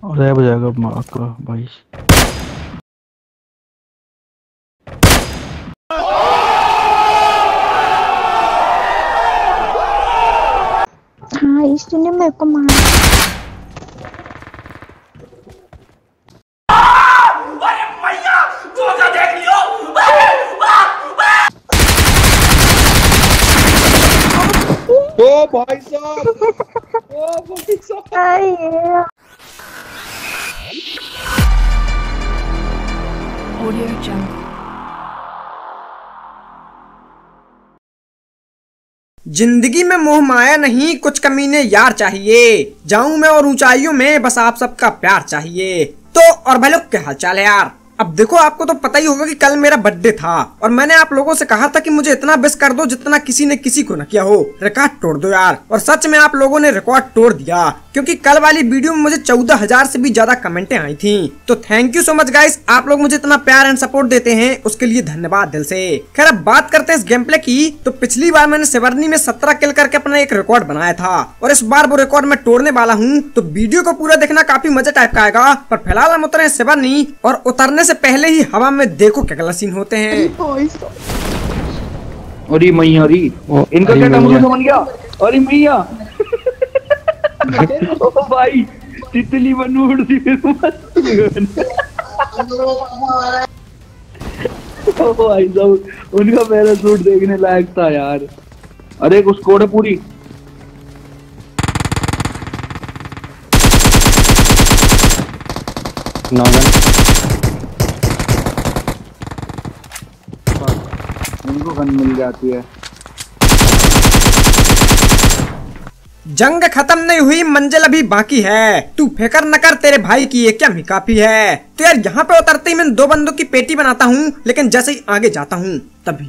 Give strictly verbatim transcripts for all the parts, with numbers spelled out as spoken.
Rap हो जाएगा माँ का भाई। हाँ इसने मेरे को मारा। ओ भाई साहब, ओ भाई साहब। Audio Jungle। जिंदगी में मोह माया नहीं, कुछ कमीने यार चाहिए। जाऊं मैं और ऊंचाइयों में, बस आप सबका प्यार चाहिए। तो और भाई लोग क्या हाल चाल है यार। अब देखो आपको तो पता ही होगा कि कल मेरा बर्थडे था और मैंने आप लोगों से कहा था कि मुझे इतना विश कर दो जितना किसी ने किसी को न किया हो। रिकॉर्ड तोड़ दो यार। और सच में आप लोगों ने रिकॉर्ड तोड़ दिया, क्योंकि कल वाली वीडियो में मुझे चौदह हजार से भी ज्यादा कमेंटें आई थी। तो thank you so much guys, आप लोग मुझे इतना प्यार एंड सपोर्ट देते हैं, उसके लिए धन्यवाद दिल से। खैर अब बात करते हैं इस गेम प्ले की। तो पिछली बार मैंने सिवरनी में सत्रह किल करके अपना एक रिकॉर्ड बनाया था और इस बार वो रिकॉर्ड मैं तोड़ने वाला हूँ। तो वीडियो को पूरा देखना, काफी मजा टाइप का आएगा। पर फिलहाल हम उतरे सिवरनी और उतरने से पहले ही हवा में देखो क्या गलत सीन होते हैं। अरे मैया, अरे इनका क्या काम मुझे समझ गया। अरे मैया ओ भाई, तितली बन उड़ती फिर ओ भाई साहब, उनका पैराशूट देखने लायक था यार। अरे कुछ कोड है पूरी। उनको गन मिल जाती है। जंग खत्म नहीं हुई, मंजिल अभी बाकी है। तू फिक्र न कर, तेरे भाई की ये क्या ही काफी है। तो यार यहाँ पे उतरते ही मैं दो बंदों की पेटी बनाता हूँ, लेकिन जैसे ही आगे जाता हूँ तभी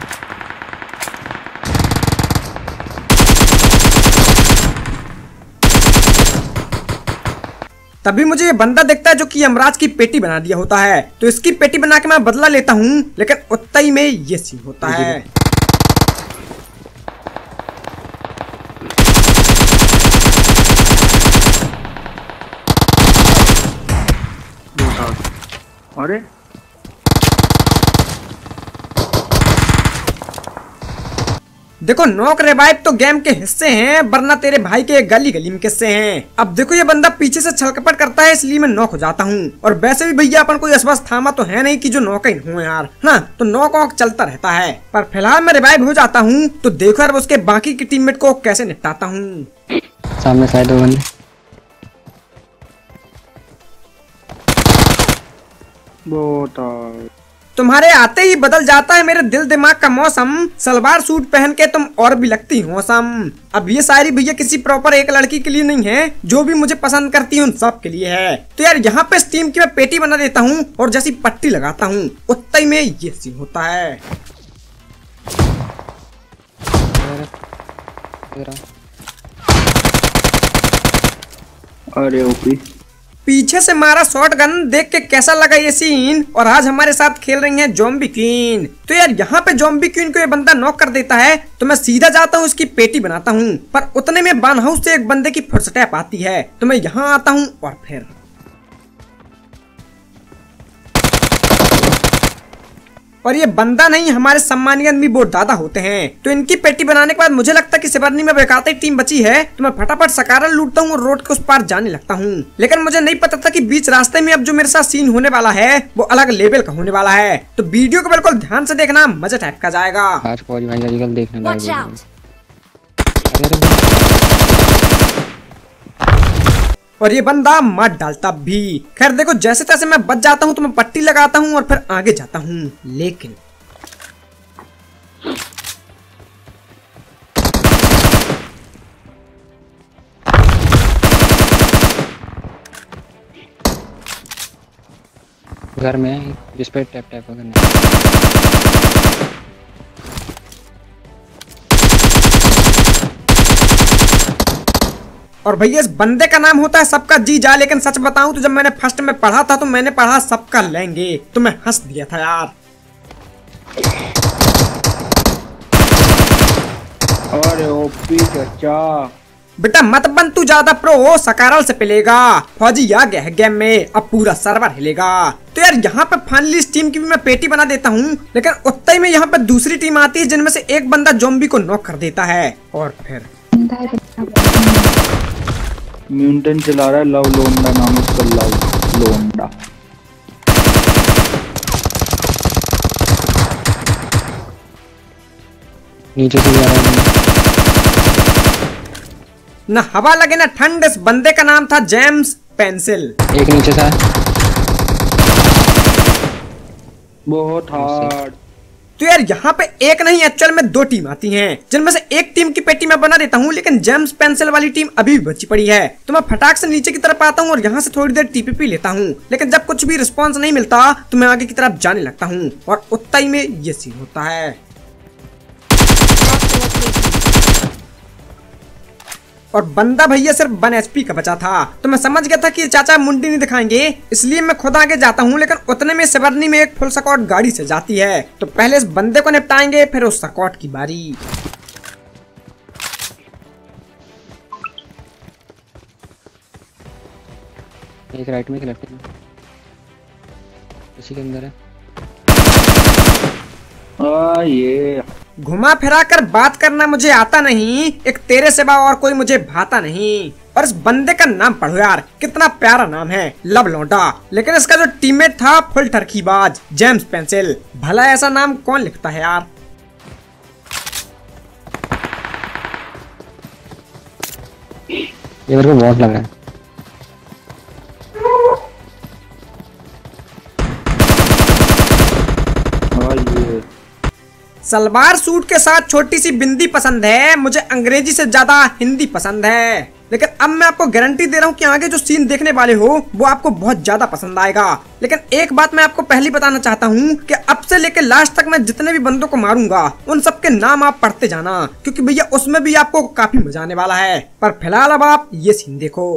तभी मुझे ये बंदा दिखता है जो कि यमराज की पेटी बना दिया होता है। तो इसकी पेटी बना के मैं बदला लेता हूँ, लेकिन उतना ही में ये सीन होता है। अरे देखो नॉक रिवाइव तो गेम के हिस्से हैं, वरना तेरे भाई के गली गली में किस्से हैं। अब देखो ये बंदा पीछे से छलकपट करता है, इसलिए मैं नॉक हो जाता हूँ। और वैसे भी भैया अपन कोई असबस थामा तो है नहीं कि जो नॉक ही हो यार, ना तो नॉक वॉक चलता रहता है। पर फिलहाल मैं रिवाइव हो जाता हूँ, तो देखो यार उसके बाकी की टीममेट को कैसे निपटाता हूँ। सामने साइड दो बंदे। तुम्हारे आते ही बदल जाता है मेरे दिल दिमाग का मौसम। सलवार सूट पहन के तुम और भी लगती हो मौसम। अब ये सारी भैया किसी प्रॉपर एक लड़की के लिए नहीं है, जो भी मुझे पसंद करती है उन सब के लिए है। तो यार यहाँ पे स्टीम की मैं पेटी बना देता हूँ और जैसी पट्टी लगाता हूँ उतना ही में ये सीन होता है। अरे ओपी पीछे से मारा शॉटगन, देख के कैसा लगा ये सीन। और आज हमारे साथ खेल रही है ज़ॉम्बी क्वीन। तो यार यहाँ पे ज़ॉम्बी क्वीन को ये बंदा नॉक कर देता है, तो मैं सीधा जाता हूँ इसकी पेटी बनाता हूँ। पर उतने में बान हाउस से एक बंदे की फुटस्टेप आती है, तो मैं यहाँ आता हूँ और फिर और ये बंदा नहीं, हमारे सम्मानीय आदमी वो दादा होते हैं। तो इनकी पेटी बनाने के बाद मुझे लगता है कि सिवरनी में बेकाते टीम बची है, तो मैं फटाफट सकारा लूटता हूँ और रोड के उस पार जाने लगता हूँ। लेकिन मुझे नहीं पता था कि बीच रास्ते में अब जो मेरे साथ सीन होने वाला है वो अलग लेवल का होने वाला है। तो वीडियो को बिल्कुल ध्यान से देखना, मजा टाइप का जाएगा। आज फौजी भाई आजकल देखने लायक। और ये बंदा मत डालता भी। खैर देखो जैसे तैसे मैं बच जाता हूँ, तो मैं पट्टी लगाता हूँ और फिर आगे जाता हूँ। लेकिन घर में जिस पे टैप टैप करना। और भैया इस बंदे का नाम होता है सबका जीजा। लेकिन सच बताऊं तो जब मैंने फर्स्ट में पढ़ा था तो मैंने पढ़ा सबका लेंगे, तो मैं हंस दिया था यार। अरे ओपी चाचा, बेटा मत बन तू ज्यादा प्रो, सकारल से पिलेगा। फौजी आ गया है गेम में, अब पूरा सर्वर हिलेगा। तो यार यहाँ पे फाइनली इस टीम की भी मैं पेटी बना देता हूँ, लेकिन उतना ही में यहाँ पे दूसरी टीम आती है जिनमें से एक बंदा ज़ॉम्बी को नॉक कर देता है। और फिर म्यूटेंट चला रहा है, लव लोंडा नाम उसका, लव लोंडा। नीचे से भी आ रहा है। न हवा लगे न ठंड, इस बंदे का नाम था जेम्स पेंसिल। एक नीचे से है। बहुत हार्ड। तो यार यहाँ पे एक नहीं एक्चुअल में दो टीम आती हैं, जिनमें से एक टीम की पेटी मैं बना देता हूँ, लेकिन जेम्स पेंसिल वाली टीम अभी भी बची पड़ी है। तो मैं फटाक से नीचे की तरफ आता हूँ और यहाँ से थोड़ी देर टीपीपी लेता हूँ, लेकिन जब कुछ भी रिस्पॉन्स नहीं मिलता तो मैं आगे की तरफ जाने लगता हूँ और उतना ही में ये सीन होता है। और बंदा भैया सिर्फ वन एचपी का बचा था, तो मैं समझ गया था कि चाचा मुंडी नहीं दिखाएंगे, इसलिए मैं खुद आगे जाता हूँ। लेकिन उतने में सिवरनी में एक फुल स्क्वाड गाड़ी से जाती है, तो पहले इस बंदे को निपटाएंगे, फिर उस स्क्वाड की बारी। एक राइट में, एक लेफ्ट में, इसी के अंदर है। आ, ये घुमा फिरा कर बात करना मुझे आता नहीं, एक तेरे सिवा और कोई मुझे भाता नहीं। और इस बंदे का नाम पढ़ो यार, कितना प्यारा नाम है, लव लोंडा। लेकिन इसका जो टीममेट था फुल टर्कीबाज, जेम्स पेंसिल। भला ऐसा नाम कौन लिखता है यार। ये मेरे को बहुत लग रहा है। सलवार सूट के साथ छोटी सी बिंदी पसंद है, मुझे अंग्रेजी से ज्यादा हिंदी पसंद है। लेकिन अब मैं आपको गारंटी दे रहा हूँ कि आगे जो सीन देखने वाले हो वो आपको बहुत ज्यादा पसंद आएगा। लेकिन एक बात मैं आपको पहले बताना चाहता हूँ कि अब से लेकर लास्ट तक मैं जितने भी बंदों को मारूंगा उन सबके नाम आप पढ़ते जाना, क्योंकि भैया उसमें भी आपको काफी मजा आने वाला है। पर फिलहाल अब आप ये सीन देखो।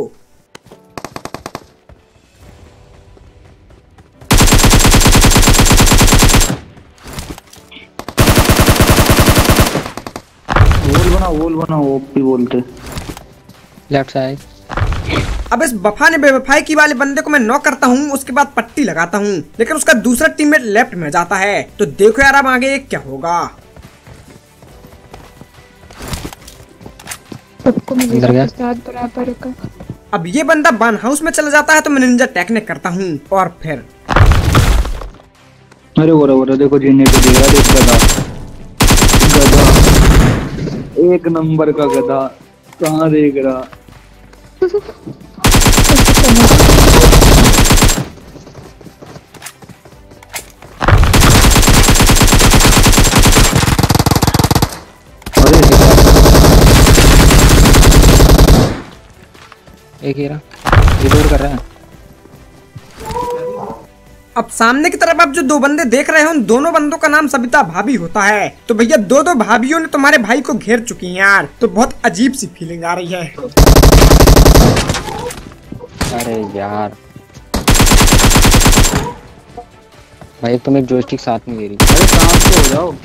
वोल बना, वोल बना, ओपी बोलते। Left side. अब इस बफा ने बेवफाई की वाले बंदे को मैं नॉक करता हूँ, उसके बाद पट्टी लगाता हूँ, लेकिन उसका दूसरा टीममेट लेफ्ट में जाता है। तो देखो यार अब आगे क्या होगा। सबको अंदर गया। साथ बराबर का। अब ये बंदा बान हाउस में चला जाता है, तो मैं निंजा टेक्निक करता हूँ और फिर अरे वो रहा, देखो जीने को दे रहा, देख गधा, गधा, एक नंबर का गधा, कहाँ देख रहा। एक ही रहा, रिलोड कर रहा है। अब सामने की तरफ आप जो दो बंदे देख रहे हो, उन दोनों बंदों का नाम सबिता भाभी होता है। तो भैया दो दो भाभियों ने तुम्हारे भाई को घेर चुकी हैं यार, तो बहुत अजीब सी फीलिंग आ रही है। अरे यार भाई, तुम एक जोयस्टिक साथ में दे रही। अरे शांत तो हो जाओ।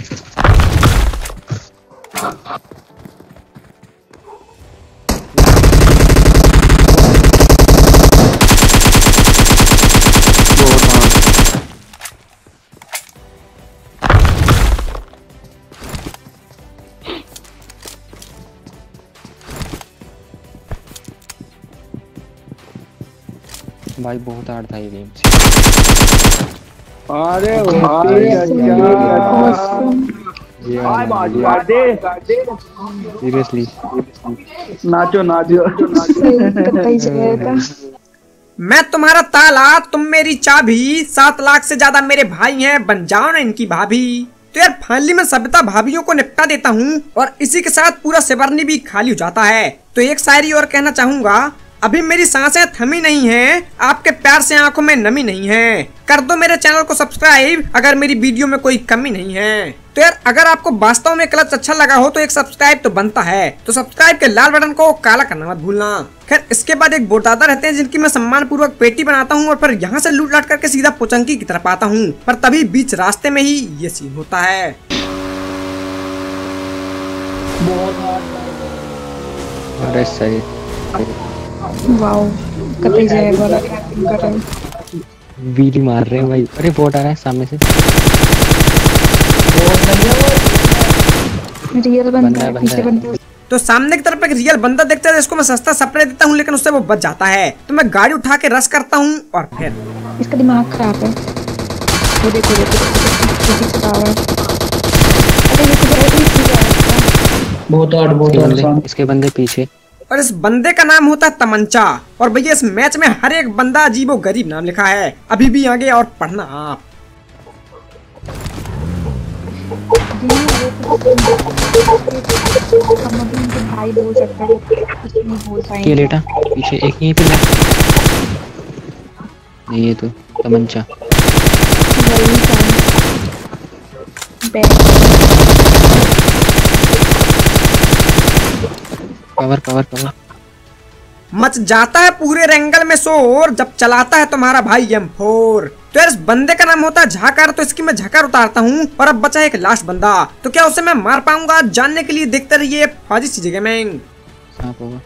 भाई बहुत हार्ड था ये गेम। अरे सीरियसली नाचो नाचो। मैं तुम्हारा ताला, तुम मेरी चाबी, सात लाख से ज्यादा मेरे भाई हैं, बन जाओ ना इनकी भाभी। तो यार फाइनली मैं सबिता भाभियों को निपटा देता हूँ और इसी के साथ पूरा सिवरनी भी खाली हो जाता है। तो एक शायरी और कहना चाहूंगा, अभी मेरी सांसें थमी नहीं हैं, आपके प्यार से आंखों में नमी नहीं है। कर दो मेरे चैनल को सब्सक्राइब अगर मेरी वीडियो में कोई कमी नहीं है। तो यार अगर आपको वास्तव में क्लच अच्छा लगा हो तो एक सब्सक्राइब तो बनता है, तो सब्सक्राइब के लाल बटन को काला करना मत भूलना। खैर इसके बाद एक बोटादा रहते हैं जिनकी मैं सम्मान पूर्वक पेटी बनाता हूँ और फिर यहाँ से लूट लाट करके सीधा पोचंकी की तरफ आता हूँ, पर तभी बीच रास्ते में ही ये सीन होता है। बहुत अरे सही। वाओ कतई जाए वाला एक्टिंग कर रहे हैं। बीली मार रहे हैं भाई। अरे बोट आ रहा है सामने से। रियल बंदा बंदा है, है बंदा पीछे है। बंदा। तो सामने की तरफ एक रियल बंदा देखता है जिसको मैं सस्ता सप्लाई देता हूँ, लेकिन उससे वो बच जाता है। तो मैं गाड़ी उठा के रश करता हूँ और फिर इसका दिमाग खराब है। वो देखो देखो पीछे से पावर। अरे ये कुछ ऐसे ही किया है। बहुत आठ बहुत इसके आठ बंदे सामने। इसके बंदे पीछे। और इस बंदे का नाम होता है तमंचा। और भैया इस मैच में हर एक बंदा अजीबो गरीब नाम लिखा है। अभी भी आगे और पढ़ना आप। हम अभी उनके भाई बोल सकते हैं, कुछ नहीं बोल ये पाएंगे। लेटा पीछे एक यहीं पे लेफ्ट। नहीं ये तो तमंचा। वही काम। Bag cover cover cover. मच जाता है पूरे रेंगल में शोर जब चलाता है तुम्हारा भाई एम फोर। तो यार इस बंदे का नाम होता है झाकर। तो इसकी मैं झाकर उतारता हूँ और अब बचा एक लास्ट बंदा। तो क्या उसे मैं मार पाऊंगा? जानने के लिए देखते रहिए फौजी चीजें गेमिंग। सांप होगा।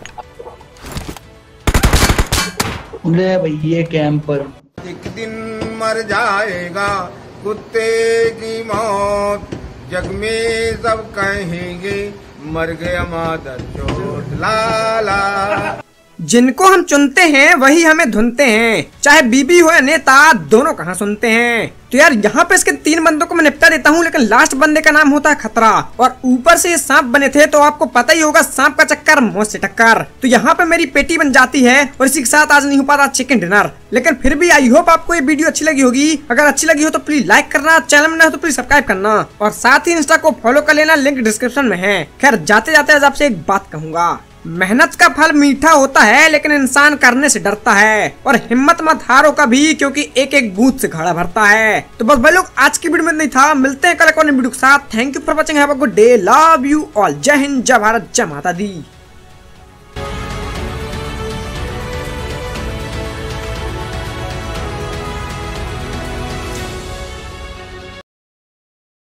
ले भाई ये कैंपर। एक दिन मर जाएगा कुत्ते की मौत, जग में सब कहेंगे मर गया मादर चोट लाला। जिनको हम चुनते हैं वही हमें धुनते हैं, चाहे बीबी हो या नेता, दोनों कहाँ सुनते हैं। तो यार यहाँ पे इसके तीन बंदों को मैं निपटा देता हूँ, लेकिन लास्ट बंदे का नाम होता है खतरा। और ऊपर से ये सांप बने थे तो आपको पता ही होगा सांप का चक्कर मौत से टक्कर। तो यहाँ पे मेरी पेटी बन जाती है और इसी के साथ आज नहीं हो पाता चिकन डिनर। लेकिन फिर भी आई होप आपको ये वीडियो अच्छी लगी होगी। अगर अच्छी लगी हो तो प्लीज लाइक करना, चैनल में ना हो तो प्लीज सब्सक्राइब करना और साथ ही इंस्टा को फॉलो कर लेना, लिंक डिस्क्रिप्शन में है। खैर जाते जाते आज आपसे एक बात कहूंगा, मेहनत का फल मीठा होता है लेकिन इंसान करने से डरता है। और हिम्मत मत हारो कभी, क्योंकि एक एक बूथ से घड़ा भरता है। तो बस भाई लोग आज की वीडियो में नहीं था, मिलते हैं कल एक और वीडियो के साथ। Thank you for watching, have a good day, love you all, जय हिंद, जय भारत, जय माता दी।